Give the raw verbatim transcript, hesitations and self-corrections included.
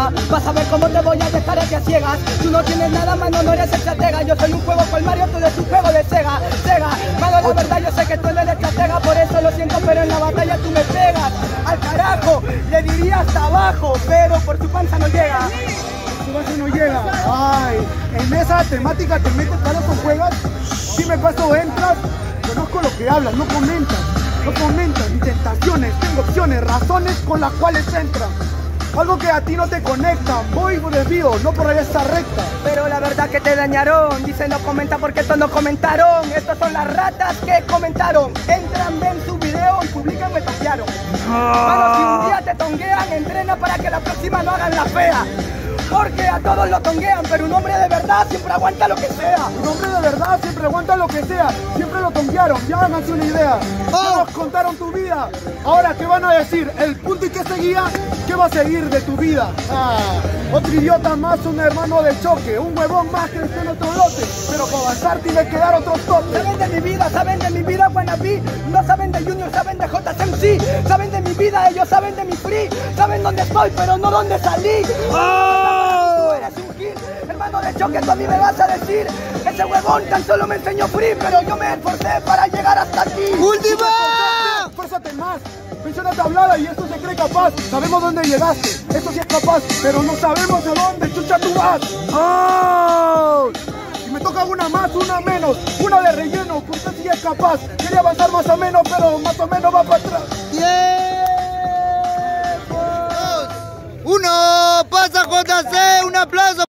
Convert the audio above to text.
llega. Vas a ver cómo te voy a dejar aquí a ciegas. Tú no tienes nada, mano, no eres estratega. Yo soy un juego con Mario, tú eres un juego de Sega. Sega, mano, la verdad yo sé que tú eres estratega. Por eso lo siento, pero en la batalla tú me pegas. Al carajo, le diría hasta abajo, pero por tu panza no llega. Tu panza no llega. Ay, en esa temática te metes para o juegas. Si me paso entras, conozco lo que hablas, no comentas. No comentas, intentaciones, tengo opciones, razones con las cuales entran. Algo que a ti no te conecta, voy por desvío, no por esta recta. Pero la verdad que te dañaron, dice no comenta porque estos no comentaron. Estas son las ratas que comentaron. Entran, ven su video y publican, me tonguearon. Mano, si un día te tonguean, entrena para que la próxima no hagan la fea. Porque a todos lo tonguean, pero un hombre de verdad siempre aguanta lo que sea. Un hombre de verdad siempre aguanta lo que sea. Siempre lo tonguearon, ya háganse una idea. Ya nos contaron tu vida. Ahora, ¿qué van a decir? ¿El punto y qué seguía? ¿Qué va a seguir de tu vida? Ah, otro idiota más, un hermano de choque. Un huevón más que está en otro lote. Pero para avanzar tiene que dar otros toques. Saben de mi vida, saben de mi vida, wannabe. No saben de Junior, saben de J C M C. Saben de mi vida, ellos saben de mi free. Saben dónde estoy, pero no dónde salí. ¡Oh! Tú eres un gil, hermano de choque, tú a mí me vas a decir. Ese huevón tan solo me enseñó free, pero yo me esforcé para llegar hasta aquí. ¡Última! Esfuérzate más. Menciona tablada y esto se cree capaz. Sabemos dónde llegaste, esto sí es capaz, pero no sabemos a dónde chucha tú vas. ¡Oh! Si me toca una más, una menos, una de relleno, usted sí es capaz. Quería avanzar más o menos, pero más o menos va para atrás. ¡Tiempo! ¡Uno! ¡Pasa J C! ¡Un aplauso!